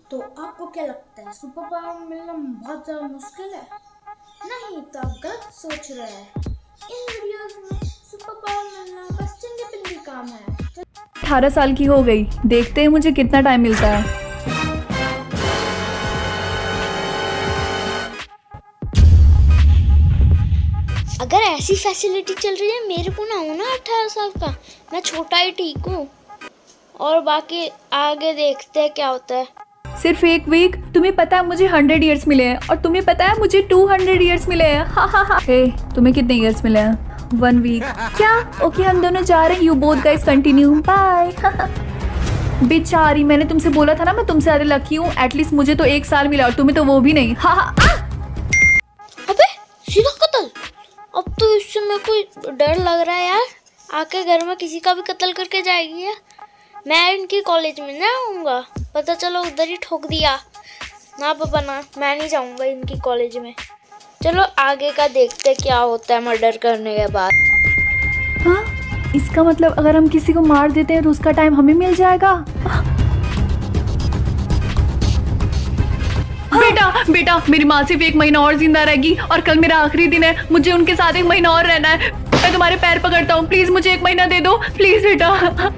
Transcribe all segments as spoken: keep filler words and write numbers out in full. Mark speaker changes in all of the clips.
Speaker 1: तो आपको क्या लगता है सुपर पावर मिलना बहुत ज़्यादा मुश्किल है? नहीं, तो आप गलत सोच रहे हैं। इन वीडियोस में सुपर पावर मिलना बस चिंदी पिंदी काम है।
Speaker 2: अठारह साल की हो गई, देखते हैं मुझे कितना टाइम मिलता है।
Speaker 3: अगर ऐसी फैसिलिटी चल रही है, मेरे को ना हो ना अठारह साल का, मैं छोटा ही ठीक हूँ। और बाकी आगे देखते हैं क्या होता है।
Speaker 2: सिर्फ एक वीक? तुम्हें पता है मुझे हंड्रेड ईयर्स मिले हैं और तुम्हें पता है मुझे टू हंड्रेड ईयर्स मिले हैं। हा हा हा। हे, तुम्हें कितने ईयर्स मिले हैं? One week. क्या? ओके, हम दोनों जा रहे हैं। You both guys continue. Bye. बेचारी, मैंने तुमसे बोला था ना मैं तुमसे ज्यादा लकी हूँ। एटलीस्ट मुझे तो एक साल मिला और तुम्हें तो वो भी नहीं। हा हा।
Speaker 3: अबे सीधा कत्ल। अब तो इससे मेरे को डर लग रहा है यार, आके घर में किसी का भी कत्ल करके जाएगी यार। मैं इनकी कॉलेज में ना आऊँगा, पता चलो उधर ही ठोक दिया। ना पापा ना, मैं नहीं जाऊँगा इनकी कॉलेज में। चलो आगे का देखते क्या होता है मर्डर करने के बाद।
Speaker 2: हाँ, इसका मतलब अगर हम किसी को मार देते हैं तो उसका टाइम हमें मिल जाएगा। बेटा बेटा, मेरी माँ सिर्फ एक महीना और जिंदा रहेगी और कल मेरा आखिरी दिन है। मुझे उनके साथ एक महीना और रहना है। मैं तुम्हारे पैर पकड़ता हूँ, प्लीज मुझे एक महीना दे दो, प्लीज बेटा।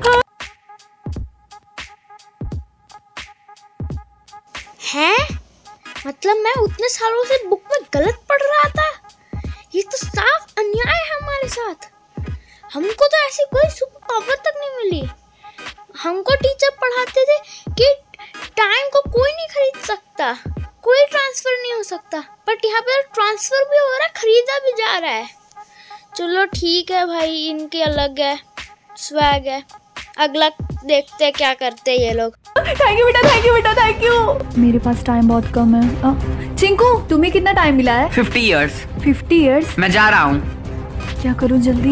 Speaker 3: हैं? मतलब मैं उतने सालों से बुक में गलत पढ़ रहा था। ये तो साफ अन्याय है हमारे साथ। हमको तो ऐसी कोई सुपर पावर तक नहीं मिली। हमको टीचर पढ़ाते थे कि टाइम को कोई नहीं खरीद सकता, कोई ट्रांसफर नहीं हो सकता, बट यहाँ पे ट्रांसफर भी हो रहा है, खरीदा भी जा रहा है। चलो ठीक है भाई, इनके अलग है, स्वैग है। अगला देखते हैं क्या करते हैं ये लोग।
Speaker 2: थैंक यू बेटा, थैंक यू बेटा, थैंक यू। मेरे पास टाइम बहुत कम है। आ, चिंकू, तुम्हें कितना टाइम मिला है?
Speaker 4: Fifty years.
Speaker 2: Fifty years?
Speaker 4: मैं जा रहा हूँ।
Speaker 2: क्या करूँ जल्दी?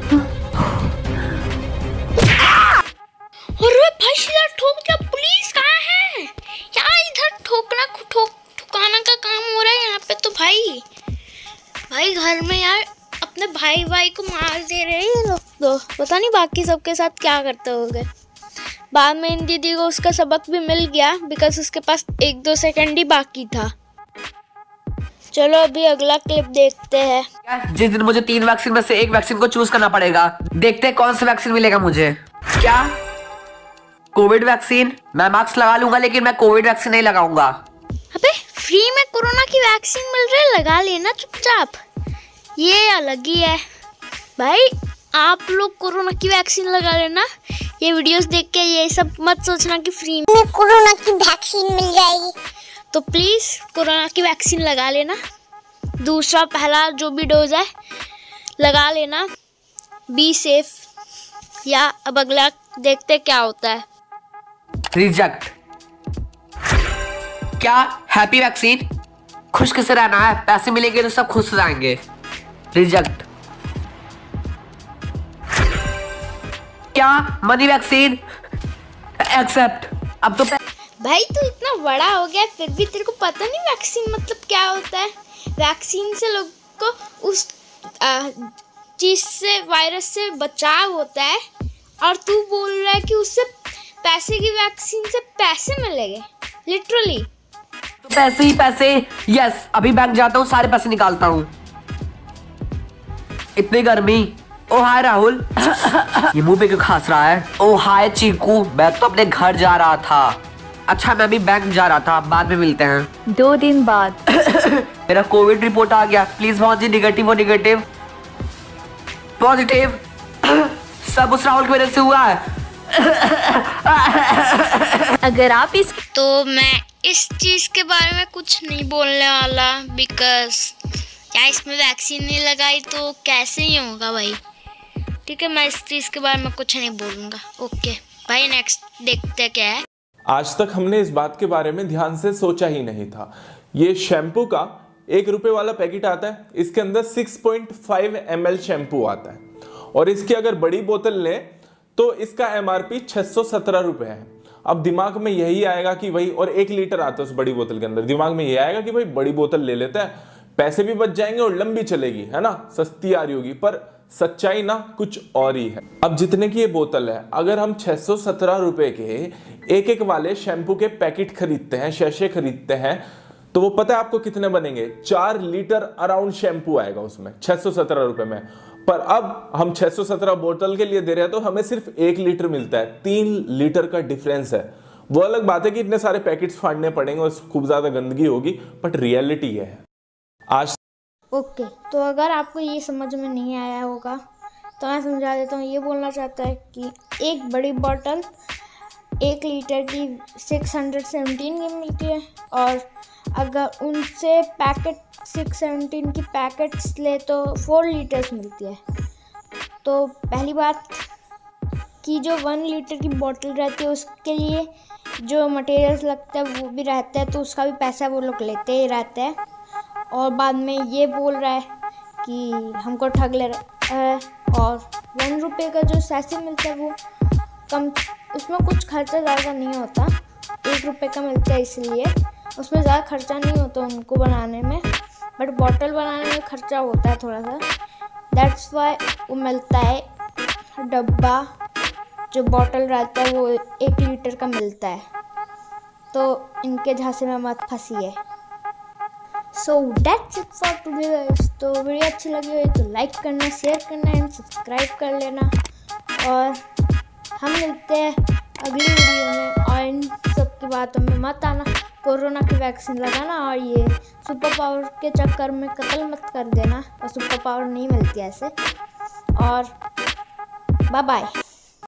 Speaker 3: अरे भाई सीधा ठोक दिया। पुलिस कहाँ है यार? इधर ठोकना ठोक ठुकाना का काम हो रहा है यहाँ पे तो। भाई भाई घर में यार अपने भाई भाई को मार दे रहे हैं ये लोग तो। पता नहीं बाकी सबके साथ क्या करते होंगे। बाद में इन दीदी को उसका सबक भी मिल गया, बिकॉज उसके पास एक दो सेकंड ही बाकी था। चलो अभी अगला क्लिप देखते हैं।
Speaker 4: जिस दिन मुझे तीन वैक्सीन में से एक वैक्सीन को चूज करना पड़ेगा, देखते हैं कौन सा वैक्सीन मिलेगा मुझे। क्या? Covid vaccine? मैं मास्क लगा लूंगा लेकिन मैं कोविड वैक्सीन नहीं लगाऊंगा।
Speaker 3: अबे फ्री में कोरोना की वैक्सीन मिल रही है, लगा लेना चुपचाप। ये अलग ही है भाई। आप लोग कोरोना की वैक्सीन लगा लेना। ये वीडियोस देख के ये सब मत सोचना कि फ्री में कोरोना की वैक्सीन मिल जाएगी। तो प्लीज कोरोना की वैक्सीन लगा लेना। दूसरा पहला जो भी डोज है लगा लेना। Be safe. या अब अगला देखते क्या होता है।
Speaker 4: रिजेक्ट। क्या? Happy vaccine? खुश कैसे रहना है? पैसे मिलेंगे तो सब खुश हो जाएंगे। रिजेक्ट। क्या? Money vaccine? एक्सेप्ट। अब तो
Speaker 3: भाई तू इतना बड़ा हो गया फिर भी तेरे को पता नहीं वैक्सीन मतलब क्या होता है? वैक्सीन से लोग को उस चीज से, वायरस से बचाव होता है, और तू बोल रहा है कि उससे पैसे की वैक्सीन से पैसे मिलेंगे। लिटरली
Speaker 4: तो पैसे ही पैसे। यस, अभी बैंक जाता हूँ, सारे पैसे निकालता हूँ। इतनी गर्मी। ओ हाय राहुल। ये मुंह पे क्यों खांस रहा है? ओ हाय चीकू, मैं तो अपने घर जा रहा था। अच्छा, मैं भी बैंक जा रहा था, बाद में मिलते हैं।
Speaker 2: दो दिन बाद।
Speaker 4: मेरा कोविड रिपोर्ट आ गया। प्लीज पहुंच जी। निगेटिव हो निगेटिव पॉजिटिव। सब उस राहुल की वजह से हुआ है।
Speaker 2: अगर आप इस
Speaker 3: तो मैं इस चीज के बारे में कुछ नहीं बोलने वाला, बिकॉज क्या इसमें वैक्सीन नहीं लगाई तो कैसे ही होगा भाई। ठीक है, मैं इस चीज के बारे में कुछ नहीं बोलूंगा। ओके भाई, नेक्स्ट देखते क्या है।
Speaker 5: आज तक हमने इस बात के बारे में ध्यान से सोचा ही नहीं था। ये शैम्पू का एक रुपए वाला पैकेट आता है। इसके अंदर six point five M L shampoo आता है और इसकी अगर बड़ी बोतल लें तो इसका एमआरपी छह सौ सत्रह रुपए है। अब दिमाग में यही आएगा कि भाई, और एक लीटर आता है उस बड़ी बोतल के अंदर, दिमाग में यही आएगा कि भाई बड़ी बोतल ले लेता है, पैसे भी बच जाएंगे और लंबी चलेगी, है ना, सस्ती आ रही होगी। पर सच्चाई ना कुछ और ही है। अब जितने की ये बोतल है, अगर हम छह सौ सत्रह रुपए के एक एक वाले शैम्पू के पैकेट खरीदते हैं, शैशे खरीदते हैं, तो वो पता है आपको कितने बनेंगे? चार लीटर अराउंड शैम्पू आएगा उसमें छह सौ सत्रह रुपए में। पर अब हम छह सौ सत्रह बोतल के लिए दे रहे हैं तो हमें सिर्फ एक लीटर मिलता है। तीन लीटर का डिफरेंस है। वो अलग बात है कि इतने सारे पैकेट्स फाड़ने पड़ेंगे और खूब ज्यादा गंदगी होगी, बट रियलिटी ये है आज।
Speaker 3: ओके, तो अगर आपको ये समझ में नहीं आया होगा तो मैं समझा देता हूँ। ये बोलना चाहता है कि एक बड़ी बोतल एक लीटर की सिक्स हंड्रेड सेवनटीन की मिलती है, और अगर उनसे पैकेट सिक्स सेवनटीन की पैकेट्स ले तो फोर लीटर्स मिलती है। तो पहली बात कि जो वन लीटर की बोतल रहती है उसके लिए जो मटेरियल्स लगता है वो भी रहता है, तो उसका भी पैसा वो लोग लेते ही रहते हैं। और बाद में ये बोल रहा है कि हमको ठग ले रहा है, और वन रुपये का जो सैसे मिलता है वो कम, उसमें कुछ खर्चा ज़्यादा नहीं होता, एक रुपये का मिलता है इसलिए उसमें ज़्यादा खर्चा नहीं होता उनको बनाने में, बट बॉटल बनाने में खर्चा होता है थोड़ा सा। दैट्स वाई वो मिलता है डब्बा, जो बॉटल रहता है वो एक लीटर का मिलता है। तो इनके झांसे में मत फंसिए। So that's it for today guys. तो वीडियो अच्छी लगी हो तो लाइक करना, शेयर करना एंड सब्सक्राइब कर लेना, और हम मिलते हैं अगली वीडियो में। और इन सब की बातों में मत आना, कोरोना की वैक्सीन लगाना और ये सुपर पावर के चक्कर में कत्ल मत कर देना, और सुपर पावर नहीं मिलती ऐसे। और बाय बाय।